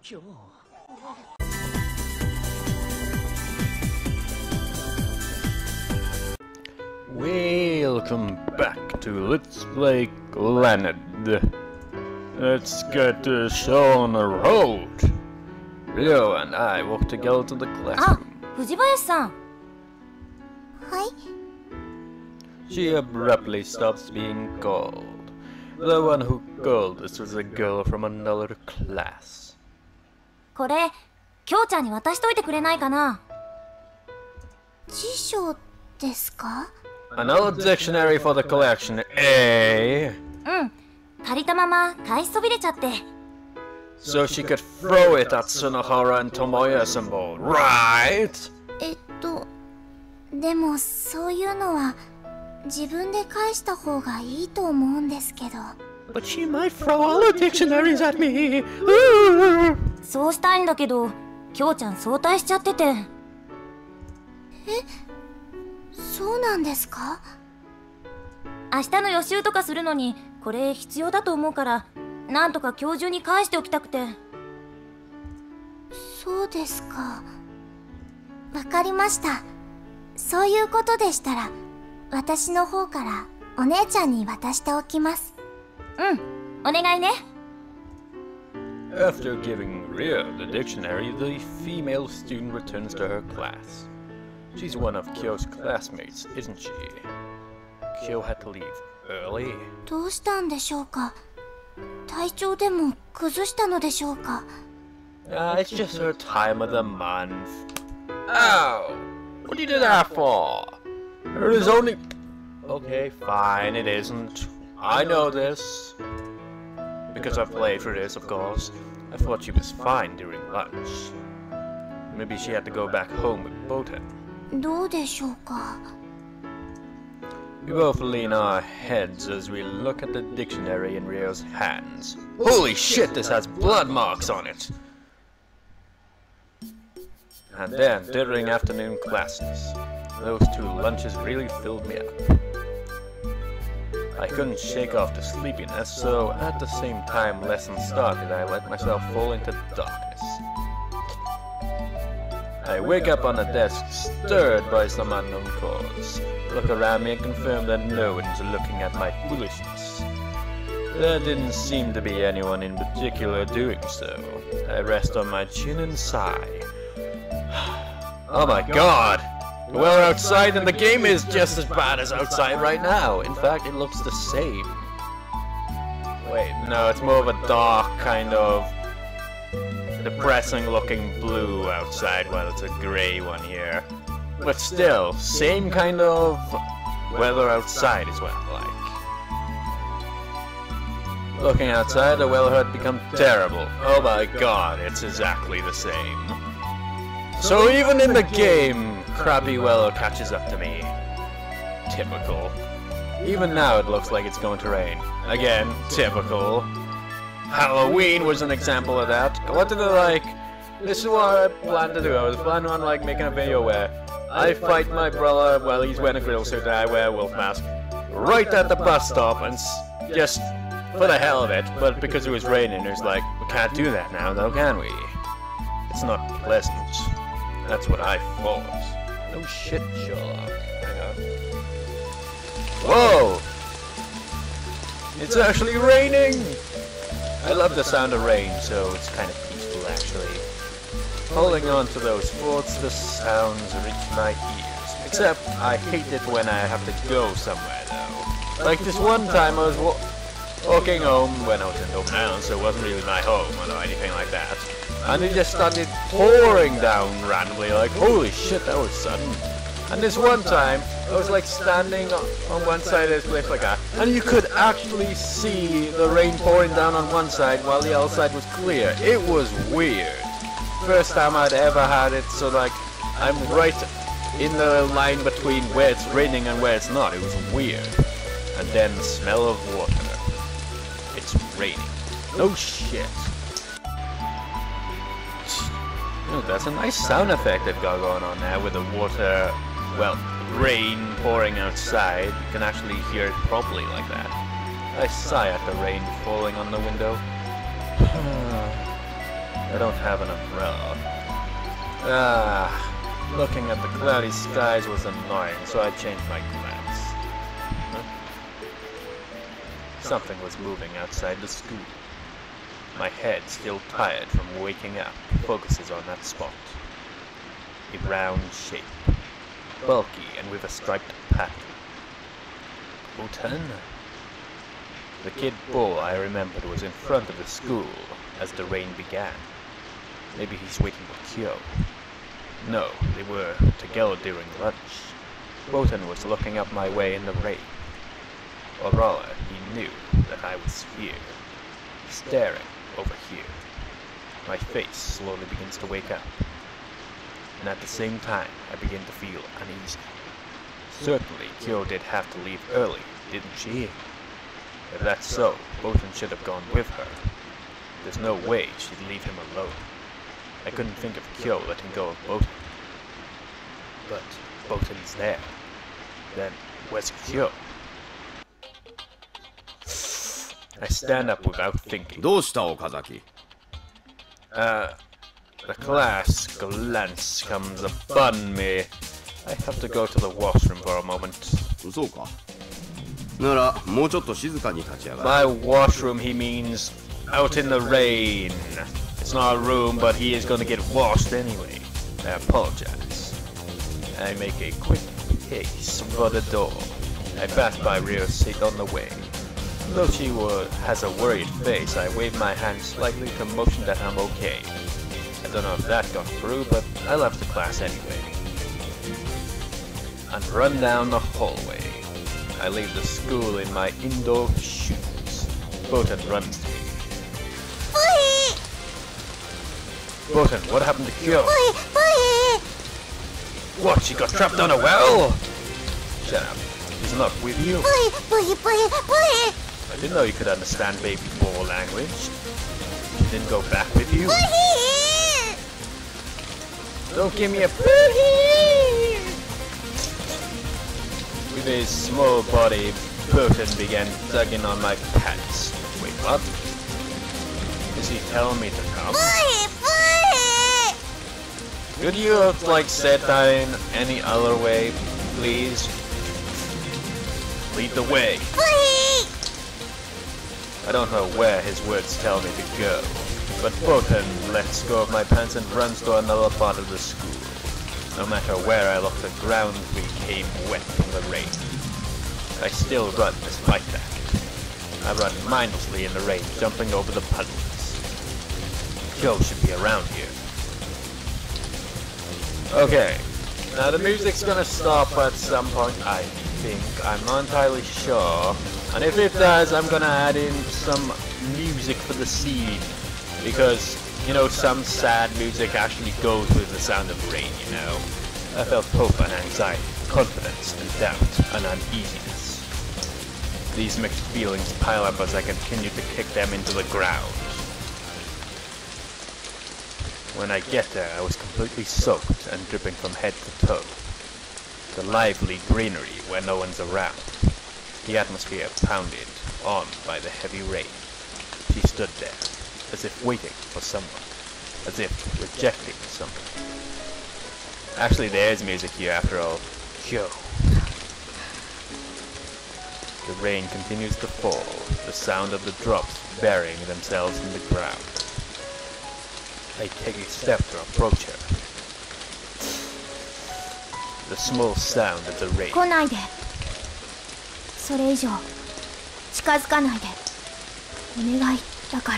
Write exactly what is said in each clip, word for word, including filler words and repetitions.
Welcome back to Let's Play Clannad. Let's get the show on the road. Ryou and I walk together to the classroom. Ah, Fujibayashi-san. Hi. She abruptly stops being called. The one who called us was a girl from another class. これ、Kyouちゃんに渡しといてくれないかな。辞書ですか？ Another dictionary for the collection, eh? うん。借りたまま返しそびれちゃって。 So she could throw it at Sunohara and Tomoya symbol, right? えっと、でもそういうのは自分で返した方がいいと思うんですけど。 But she might throw all the dictionaries at me. そうしたいんだけど、Kyouちゃん早退しちゃってて。え、そうなんですか？明日の予習とかするのにこれ必要だと思うから、なんとか今日中に返しておきたくて。そうですか。わかりました。そういうことでしたら私の方からお姉ちゃんに渡しておきます。うん、お願いね。 After giving Ryou the dictionary, the female student returns to her class. She's one of Kyou's classmates, isn't she? Kyou had to leave early. どうしたんでしょうか。体調でも崩したのでしょうか。 Ah, it's just her time of the month. Ow! What do you do that for? It is only... Okay, fine, it isn't. I know this. Because I've played through this, of course. I thought she was fine during lunch. Maybe she had to go back home with Boten. どうでしょうか。 We both lean our heads as we look at the dictionary in Ryou's hands. Holy shit, this has blood marks on it! And then, during afternoon classes, those two lunches really filled me up. I couldn't shake off the sleepiness, so at the same time lessons started, I let myself fall into darkness. I wake up on a desk, stirred by some unknown cause. Look around me and confirm that no one's looking at my foolishness. There didn't seem to be anyone in particular doing so. I rest on my chin and sigh. Oh my god! The weather outside in the game is just as bad as outside right now. In fact, it looks the same. Wait, no, it's more of a dark kind of depressing looking blue outside while it's a grey one here. But still, same kind of weather outside is what I like. Looking outside, the weather had become terrible. Oh my god, it's exactly the same. So even in the game, crappy weather catches up to me. Typical. Even now it looks like it's going to rain. Again, typical. Halloween was an example of that. I wanted to like, this is what I planned to do. I was planning on like making a video where I fight my brother while he's wearing a grill suit and I wear a wolf mask right at the bus stop and s just for the hell of it. But because it was raining, it was like, we can't do that now though, can we? It's not pleasant. That's what I thought. No shit, Sherlock. Hang on. Whoa! It's actually raining! I love the sound of rain, so it's kind of peaceful actually. Holding on to those thoughts, the sounds reach my ears. Except, I hate it when I have to go somewhere though. Like this one time I was wa walking home when I was in hometown, so it wasn't really my home or anything like that. And it just started pouring down randomly, like holy shit, that was sudden. And this one time, I was like standing on one side of this cliff like that, and you could actually see the rain pouring down on one side while the other side was clear. It was weird. First time I'd ever had it, so like, I'm right in the line between where it's raining and where it's not. It was weird. And then the smell of water. It's raining. No shit. Oh, that's a nice sound effect they've got going on there with the water, well, rain pouring outside. You can actually hear it properly like that. I sigh at the rain falling on the window. I don't have an umbrella. Ah, looking at the cloudy skies was annoying, so I changed my plans. Huh? Something was moving outside the school. My head, still tired from waking up, focuses on that spot. A round shape, bulky and with a striped pattern. Botan? The kid bull I remembered was in front of the school as the rain began. Maybe he's waiting for Kyou. No, they were together during lunch. Botan was looking up my way in the rain. Or rather, he knew that I was here, staring over here. My face slowly begins to wake up. And at the same time, I begin to feel uneasy. Certainly, Kyou did have to leave early, didn't she? If that's so, Botan should have gone with her. There's no way she'd leave him alone. I couldn't think of Kyou letting go of Botan. But Botan's there. Then, where's Kyou? I stand up without thinking. どうした岡崎? Uh, the class glance comes upon me. I have to go to the washroom for a moment. そうか。ならもうちょっと静かに立ち上がる。 My washroom, he means out in the rain. It's not a room, but he is gonna get washed anyway. I apologize. I make a quick pace for the door. I pass by Ryou's seat on the way. Though she were, has a worried face, I wave my hand slightly to motion that I'm okay. I don't know if that got through, but I left the class anyway. And run down the hallway. I leave the school in my indoor shoes. Botan runs to me. Botan, what happened to Kyou? What, she got trapped on a well? Shut up. He's not with you. I didn't know you could understand baby boy language. She didn't go back with you. Don't give me a boohee! With his small body, Botan began tugging on my pants. Wait, what? Is he telling me to come? Could you have, like, said that in any other way, please? Lead the way. I don't know where his words tell me to go, but Botan lets go of my pants and runs to another part of the school. No matter where I look, the ground became wet from the rain. I still run despite that. I run mindlessly in the rain, jumping over the puddles. Kyou should be around here. Okay, now the music's gonna stop at some point, I think. I'm not entirely sure. And if it does, I'm gonna add in some music for the scene. Because, you know, some sad music actually goes with the sound of rain, you know. I felt hope and anxiety, confidence and doubt and uneasiness. These mixed feelings pile up as I continue to kick them into the ground. When I get there, I was completely soaked and dripping from head to toe. The lively greenery where no one's around. The atmosphere pounded on by the heavy rain. She stood there, as if waiting for someone, as if rejecting someone. Actually, there is music here after all. Kyou. The rain continues to fall, the sound of the drops burying themselves in the ground. I take a step to approach her. The small sound of the rain. 来ないで。それ以上近づかないで。お願いだから。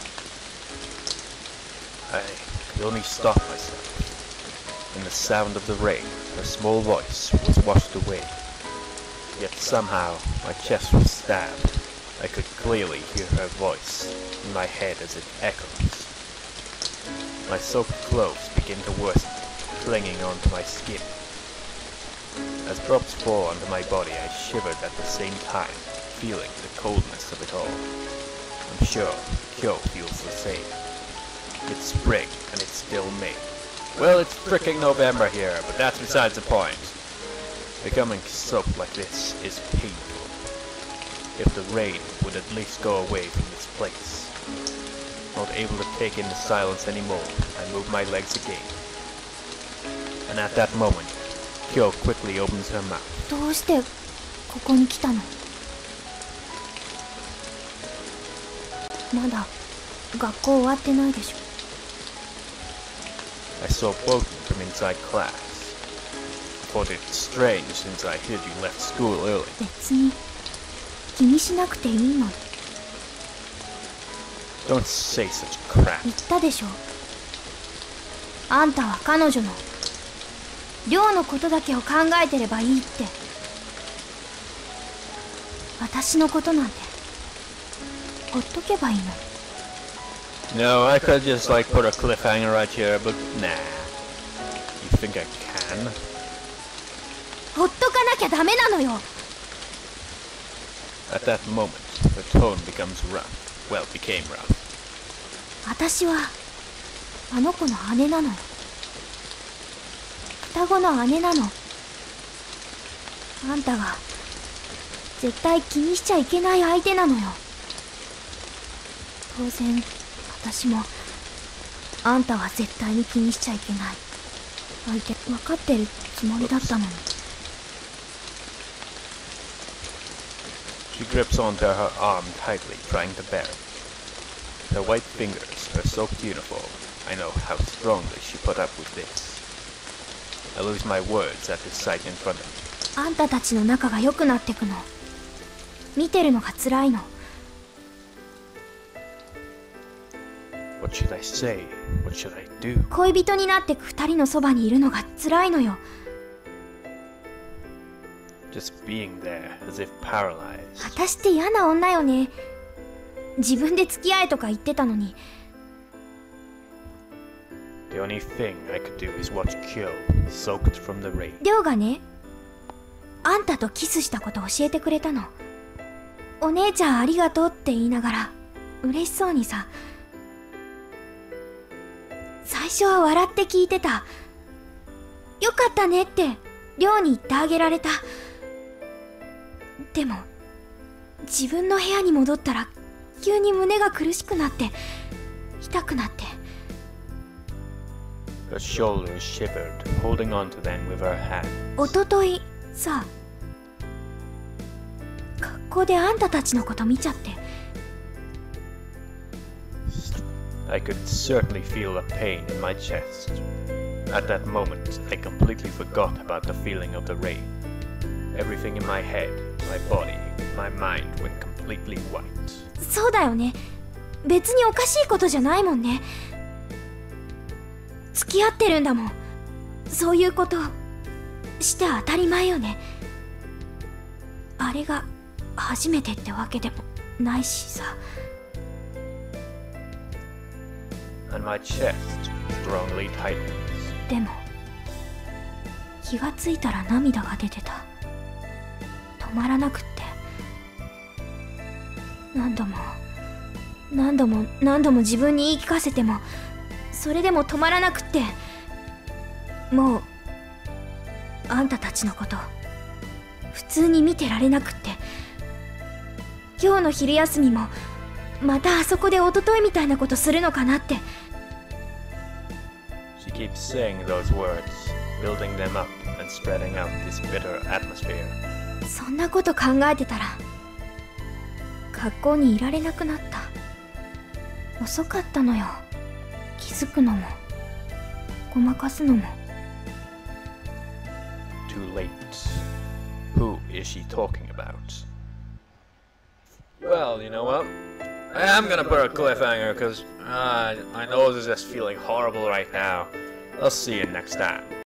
I could only stop myself. In the sound of the rain, her small voice was washed away. Yet somehow, my chest was stabbed. I could clearly hear her voice in my head as it echoes. My soaked clothes begin to worsen, clinging onto my skin. As drops fall onto my body, I shivered at the same time, feeling the coldness of it all. I'm sure Kyou feels the same. It's spring, and it's still May. Well, it's fricking November here, but that's besides the point. Becoming soaked like this is painful. If the rain would at least go away from this place. Not able to take in the silence anymore, I move my legs again. And at that moment, Kyou quickly opens her mouth. どうしてここに来たの？まだ学校終わってないでしょ。 I saw both from inside class. Thought it strange since I heard you left school early. 別に気にしなくていいの。 Don't say such crap. 言ったでしょ。あんたは彼女の寮のことだけを考えてればいいって。私のことなんてほっとけばいいの。 No, I could just like put a cliffhanger right here, but nah. You think I can? ほっとかなきゃダメなのよ。 At that moment, the tone becomes rough. Well, became rough. 私はあの子の姉なのよ。双子の姉なの。あんたが絶対気にしちゃいけない相手なのよ。当然私もあんたは絶対に気にしちゃいけない相手分かってるつもりだったのに。 She grips onto her arm tightly, trying to bear it. Her white fingers are so beautiful. I know how strongly she put up with this. I lose my words at the sight in front of me. あんたたちの仲が良くなってくの見てるのが辛いの。 What should I say? What should I do? 恋人になってく二人のそばにいるのが辛いのよ。 Just being there, as if paralyzed. 私って嫌な女よね。自分で付き合えとか言ってたのに。 The only thing I could do is watch Kyou, soaked from the rain. りょうがね、あんたとキスしたこと教えてくれたの。お姉ちゃんありがとうって言いながら嬉しそうにさ。最初は笑って聞いてた。よかったねってりょうに言ってあげられた。でも自分の部屋に戻ったら急に胸が苦しくなって痛くなって。 Her shoulders shivered, holding on to them with her hand. おとといさ、学校であんたたちのこと見ちゃって。 I could certainly feel a pain in my chest. At that moment, I completely forgot about the feeling of the rain. Everything in my head, my body, my mind went completely white. そうだよね。別におかしいことじゃないもんね。付き合ってるんだもん。そういうことして当たり前よね。あれが初めてってわけでもないしさ。 And my chest strongly tightens. でも気がついたら涙が出てた。止まらなくって。何度も何度も何度も自分に言い聞かせてもそれでも止まらなくって。もうあんたたちのこと普通に見てられなくって。今日の昼休みもまたあそこで一昨日みたいなことするのかなって。 She keeps saying those words, building them up and spreading out this bitter atmosphere. そんなこと考えてたら学校にいられなくなった。遅かったのよ。気づくのもごまかすのも。 Too late. Who is she talking about? Well, you know what? I am gonna put a cliffhanger because uh, my nose is just feeling horrible right now. I'll see you next time.